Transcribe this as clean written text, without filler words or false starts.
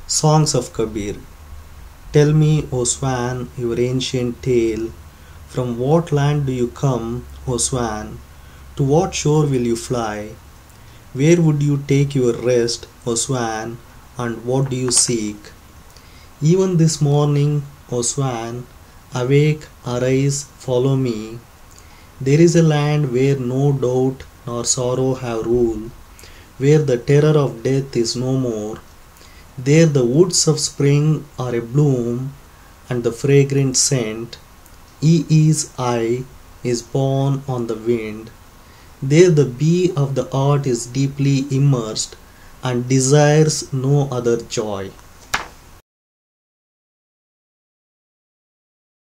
Songs of Kabir. Tell me, O swan, your ancient tale. From what land do you come, O swan? To what shore will you fly? Where would you take your rest, O swan, and what do you seek? Even this morning, O swan, awake, arise, follow me. There is a land where no doubt nor sorrow have rule, where the terror of death is no more. There the woods of spring are abloom, and the fragrant scent, is I, is borne on the wind. There the bee of the art is deeply immersed, and desires no other joy.